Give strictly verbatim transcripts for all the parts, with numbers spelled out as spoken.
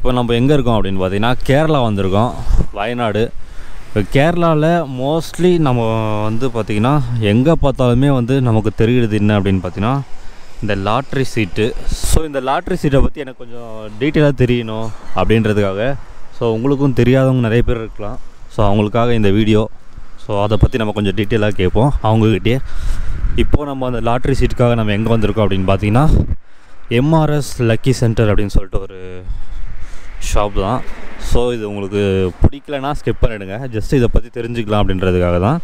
இப்போ நம்ம எங்கே இருக்கோம் அப்படின்னு பார்த்தீங்கன்னா கேரளா வந்திருக்கோம், வயநாடு. இப்போ கேரளாவில் மோஸ்ட்லி நம்ம வந்து பார்த்திங்கன்னா எங்கே பார்த்தாலுமே வந்து நமக்கு தெரிகிறது என்ன அப்படின்னு பார்த்தீங்கன்னா இந்த லாட்ரி சீட்டு. ஸோ இந்த லாட்ரி சீட்டை பற்றி எனக்கு கொஞ்சம் டீட்டெயிலாக தெரியணும் அப்படின்றதுக்காக, ஸோ உங்களுக்கும் தெரியாதவங்க நிறைய பேர் இருக்கலாம், ஸோ அவங்களுக்காக இந்த வீடியோ. ஸோ அதை பற்றி நம்ம கொஞ்சம் டீட்டெயிலாக கேட்போம் அவங்கக்கிட்டே. இப்போது நம்ம அந்த லாட்ரி சீட்டுக்காக நம்ம எங்கே வந்திருக்கோம் அப்படின்னு பார்த்தீங்கன்னா எம்ஆர்எஸ் லக்கி சென்டர் அப்படின்னு சொல்லிட்டு ஒரு ஷாப் தான். ஸோ இது உங்களுக்கு பிடிக்கலன்னா ஸ்கிப் பண்ணிவிடுங்க, ஜஸ்ட் இதை பற்றி தெரிஞ்சுக்கலாம் அப்படின்றதுக்காக தான்.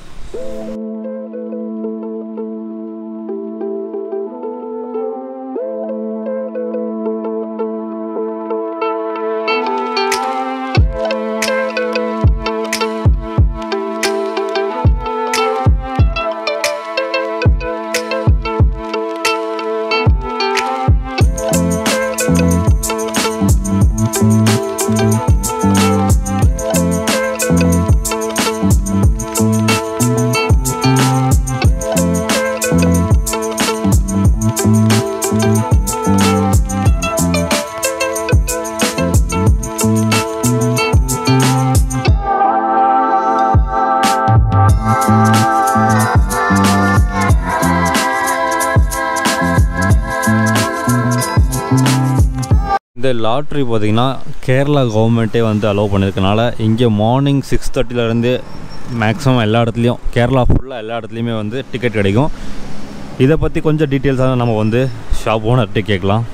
இந்த லாட்ரி பார்த்திங்கன்னா கேரளா கவர்மெண்ட்டே வந்து அலோவ் பண்ணியிருக்கனால இங்கே மார்னிங் சிக்ஸ் தேர்ட்டிலேருந்து மேக்ஸிமம் எல்லா இடத்துலையும் கேரளா ஃபுல்லாக எல்லா இடத்துலையுமே வந்து டிக்கெட் கிடைக்கும். இதை பற்றி கொஞ்சம் டீட்டெயில்ஸாக நம்ம வந்து ஷாப் ஓனர்கிட்ட கேட்கலாம்.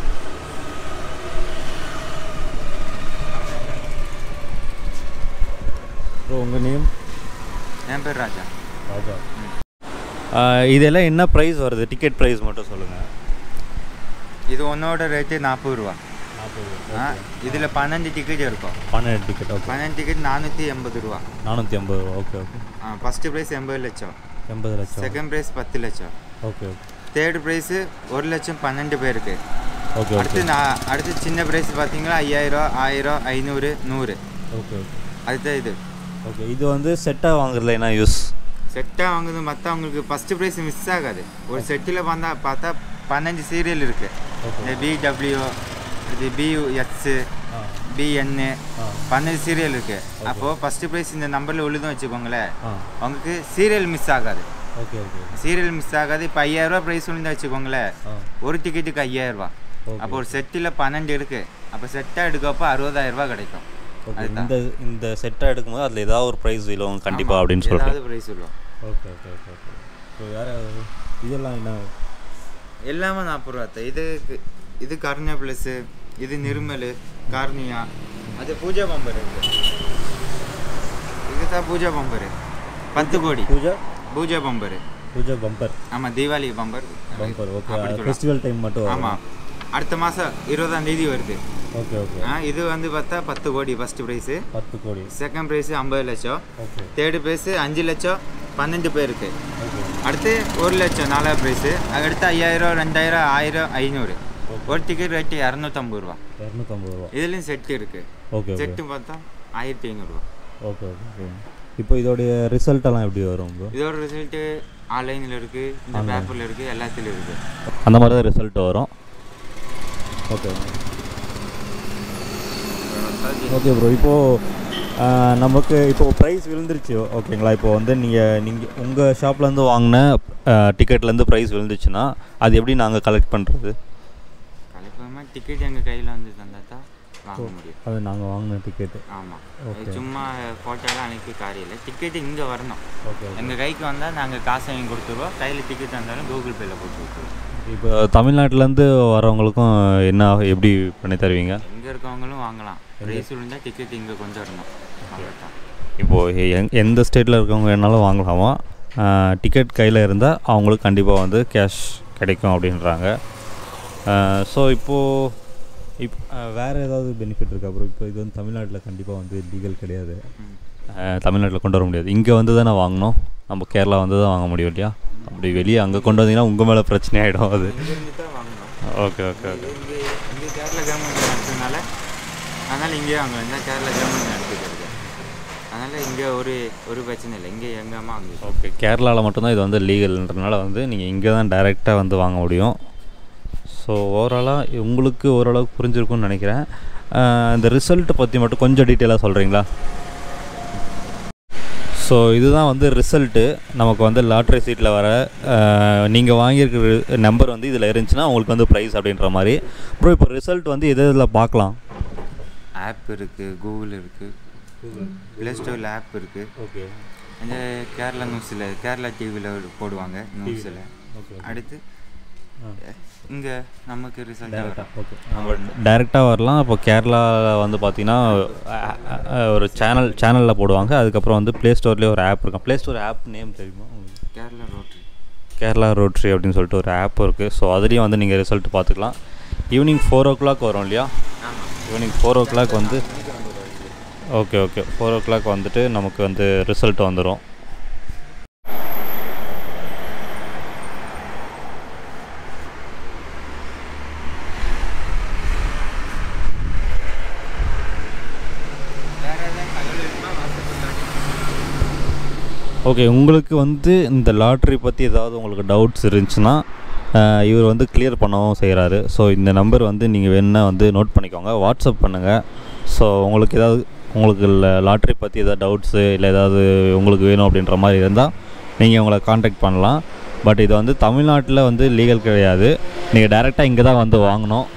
ஸோ உங்கள் நேம்? என் பேர் ராஜா. ராஜா. இதெல்லாம் என்ன ப்ரைஸ் வருது? டிக்கெட் ப்ரைஸ் மட்டும் சொல்லுங்கள். இது ஒன்னோட ரேட்டு நாற்பது ரூபா. இதில் பன்னெண்டு டிக்கெட் இருக்கும். பன்னெண்டு டிக்கெட் ஓகே. பன்னெண்டு டிக்கெட் நானூற்றி எண்பது ரூபா. நானூற்றி ஐம்பது ரூபா ஓகே ஓகே. ஆ ஃபஸ்ட்டு ப்ரைஸ் எண்பது லட்சம். எண்பது லட்சம். செகண்ட் ப்ரைஸ் பத்து லட்சம். Okay okay. தேர்ட் ப்ரைஸு ஒரு லட்சம் பன்னெண்டு பேருக்கு. ஓகே. அடுத்து நான் அடுத்து சின்ன ப்ரைஸ் பார்த்தீங்கன்னா ஐயாயிரம், ஆயிரம், ஐநூறு, நூறு. Okay okay. அதுதான் இது. ஓகே. இது வந்து செட்டாக வாங்குறதுல என்ன யூஸ்? செட்டாக வாங்குறது மற்றவங்களுக்கு ஃபஸ்ட்டு ப்ரைஸ் மிஸ் ஆகாது. ஒரு செட்டில் வந்தா பார்த்தா பன்னெண்டு சீரியல் இருக்குது. இந்த பிடபிள்யூ, இது பியூஎஸ், பிஎன்னு பன்னெண்டு சீரியல் இருக்குது. அப்போது ஃபஸ்ட்டு ப்ரைஸ் இந்த நம்பரில் உள்ளதும் வச்சுக்கோங்களேன், உங்களுக்கு சீரியல் மிஸ் ஆகாது. Okay okay. சீரியல் மிஸ் ஆகாது. இப்போ ஐயாயிரரூவா ப்ரைஸ் விழுந்து வச்சுக்கோங்களேன், ஒரு டிக்கெட்டுக்கு ஐயாயிரரூவா. அப்போ ஒரு செட்டில் பன்னெண்டு இருக்குது. அப்போ செட்டாக எடுக்கப்போ அறுபதாயிரரூவா கிடைக்கும். இந்த இந்த செட்டாக எடுக்கும்போது அதில் ஏதாவது ஒரு ப்ரைஸ் விழும் கண்டிப்பாக அப்படின்னு சொல்லிட்டு ஏதாவது ப்ரைஸ் விழும். Okay okay okay okay. So வேறு இதெல்லாம் என்ன? எல்லாமே நாற்பது ரூபா தான். இது இது கர்னியா ப்ளஸ்ஸு, இது நிர்மல், கார்னியா, அது பூஜா பம்பர் இருக்குது. இதுதான் பூஜா பம்பரு, பத்து கோடி. பூஜா பூஜா பம்பரு. பூஜா பம்பர் ஆமாம், Deepavali bumper bumper. Okay. Festival time மட்டும். ஆமாம், அடுத்த மாதம் இருபதாம் தேதி வருது. Okay okay. ஆ இது வந்து பார்த்தா பத்து கோடி ஃபஸ்ட்டு ப்ரைஸு. பத்து கோடி. செகண்ட் ப்ரைஸு ஐம்பது லட்சம். ஓகே. தேர்டு ப்ரைஸு அஞ்சு லட்சம் பன்னெண்டு பேருக்கு. ஓகே. அடுத்து ஒரு லட்சம் நாலாவது ப்ரைஸு. அடுத்து ஐயாயிரம், ரெண்டாயிரம், ஆயிரம், ஐநூறு. ஒரு டிக்கெட் ரேட்டு இரநூத்தம்பது ரூபா. இரநூத்தம்பது ரூபா. இதுலேயும் செட்டு இருக்குது. ஓகே. செட்டு பார்த்தா ஆயிரத்தி ஐநூறுரூவா. Okay okay. இப்போ இதோடைய ரிசல்ட் எல்லாம் எப்படி வரும்? இதோட ரிசல்ட்டு ஆன்லைனில் இருக்குது, இந்த பேப்பரில் இருக்குது, எல்லாத்துலேயும் இருக்குது. அந்த மாதிரி தான் ரிசல்ட் வரும். Okay okay bro. இப்போது நமக்கு இப்போது ப்ரைஸ் விழுந்துருச்சு ஓகேங்களா? இப்போ வந்து நீங்கள் நீங்கள் உங்கள் ஷாப்லேருந்து வாங்கின டிக்கெட்லேருந்து ப்ரைஸ் விழுந்துச்சுன்னா அது எப்படி நாங்கள் கலெக்ட் பண்ணுறது? கலெக்ட் பண்ணால் டிக்கெட் எங்கள் கையில் வந்து தந்தால் தான் வாங்க முடியும். அது நாங்கள் வாங்கின டிக்கெட்டு. ஆமாம். சும்மா ஃபோட்டோலாம் அனுப்பி காரியம் இல்லை, டிக்கெட்டு இங்கே வரணும். ஓகே. எங்கள் கைக்கு வந்தால் நாங்கள் காசு வாங்கி கொடுத்துருவோம். கையில் டிக்கெட் வந்தாலும் கூகுள் பேயில் போட்டு கொடுத்துருவோம். இப்போ தமிழ்நாட்டிலேருந்து வரவங்களுக்கும் என்ன எப்படி பண்ணி தருவீங்க? இங்கே இருக்கவங்களும் வாங்கலாம். ப்ரைஸ் விழுந்தால் டிக்கெட் இங்கே கொண்டு வரணும். இப்போது எங் எந்த ஸ்டேட்டில் இருக்கவங்க வேணாலும் வாங்கலாமா? டிக்கெட் கையில் இருந்தால் அவங்களுக்கு கண்டிப்பாக வந்து கேஷ் கிடைக்கும் அப்படின்றாங்க. ஸோ இப்போது இப் வேறு ஏதாவது பெனிஃபிட் இருக்கா அப்புறம்? இப்போ இது வந்து தமிழ்நாட்டில் கண்டிப்பாக வந்து லீகல் கிடையாது, தமிழ்நாட்டில் கொண்டு வர முடியாது. இங்கே வந்து தானே வாங்கணும், நம்ம கேரளா வந்து தான் வாங்க முடியும் இல்லையா? அப்படி வெளியே அங்கே கொண்டு வந்தீங்கன்னா உங்கள் மேலே பிரச்சனை ஆகிடும். அது ஓகே ஓகே ஓகே. இங்கே கேரளா கவர்மெண்ட் நடத்துறதுனால அதனால் இங்கேயே அங்கே இருந்தால் கேரளா கவர்மெண்ட் நடத்திக்கிறது. அதனால் இங்கே ஒரு ஒரு பிரச்சனை இல்லை, இங்கே எங்கள் அம்மா அங்கே. ஓகே. கேரளாவில் மட்டும்தான் இது வந்து லீகல்ன்றனால வந்து நீங்கள் இங்கே தான் டைரெக்டாக வந்து வாங்க முடியும். ஸோ ஓவராலாக உங்களுக்கு ஓரளவுக்கு புரிஞ்சிருக்கும்னு நினைக்கிறேன். இந்த ரிசல்ட் பற்றி மட்டும் கொஞ்சம் டீட்டெயிலாக சொல்கிறீங்களா? ஸோ இதுதான் வந்து ரிசல்ட்டு. நமக்கு வந்து லாட்ரி சீட்டில் வர நீங்கள் வாங்கியிருக்கிற நம்பர் வந்து இதில் இருந்துச்சுன்னா உங்களுக்கு வந்து ப்ரைஸ் அப்படின்ற மாதிரி. ப்ரோ இப்போ ரிசல்ட் வந்து எது இதில் பார்க்கலாம்? ஆப் இருக்குது, கூகுள் இருக்குது, ப்ளே ஸ்டோரில் ஆப் இருக்குது. ஓகே. இந்த கேரளா நியூஸில் கேரளா டிவியில் போடுவாங்க நியூஸில். அடுத்து இங்கே நமக்கு ரிசல்ட் டேரெக்டாக ஓகே நம்ம டேரெக்டாக வரலாம். இப்போ கேரளாவில் வந்து பார்த்திங்கன்னா ஒரு சேனல் சேனலில் போடுவாங்க. அதுக்கப்புறம் வந்து ப்ளே ஸ்டோர்லேயே ஒரு ஆப் இருக்கும். ப்ளே ஸ்டோர் ஆப் நேம் தெரியுமா? கேரளா ரோட்ரி கேரளா ரோட்ரி அப்படின்னு சொல்லிட்டு ஒரு ஆப் இருக்குது. ஸோ அதுலேயும் வந்து நீங்கள் ரிசல்ட் பார்த்துக்கலாம். ஈவினிங் ஃபோர் ஓ கிளாக் வரும் இல்லையா? ஈவினிங் ஃபோர் ஓ கிளாக் வந்து okay okay four o'clock வந்துட்டு நமக்கு வந்து ரிசல்ட் வந்துடும். ஓகே, உங்களுக்கு வந்து இந்த லாட்ரி பற்றி ஏதாவது உங்களுக்கு டவுட்ஸ் இருந்துச்சுன்னா இவர் வந்து கிளியர் பண்ணவும் செய்கிறாரு. ஸோ இந்த நம்பர் வந்து நீங்கள் வேணுன்னா வந்து நோட் பண்ணிக்கோங்க, வாட்ஸ்அப் பண்ணுங்கள். ஸோ உங்களுக்கு ஏதாவது உங்களுக்கு லாட்ரி பற்றி ஏதாவது டவுட்ஸு இல்லை ஏதாவது உங்களுக்கு வேணும் அப்படின்ற மாதிரி இருந்தால் நீங்கள் உங்களை காண்டாக்ட் பண்ணலாம். பட் இது வந்து தமிழ்நாட்டில் வந்து லீகல் கிடையாது. நீங்கள் டைரெக்டாக இங்கே தான் வந்து வாங்கணும்.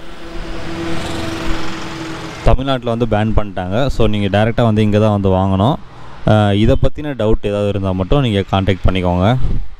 தமிழ்நாட்டில் வந்து பேன் பண்ணிட்டாங்க. ஸோ நீங்கள் டைரெக்டாக வந்து இங்கே தான் வந்து வாங்கணும். இதை பற்றின டவுட் ஏதாவது இருந்தால் மட்டும் நீங்கள் காண்டாக்ட் பண்ணிக்கோங்க.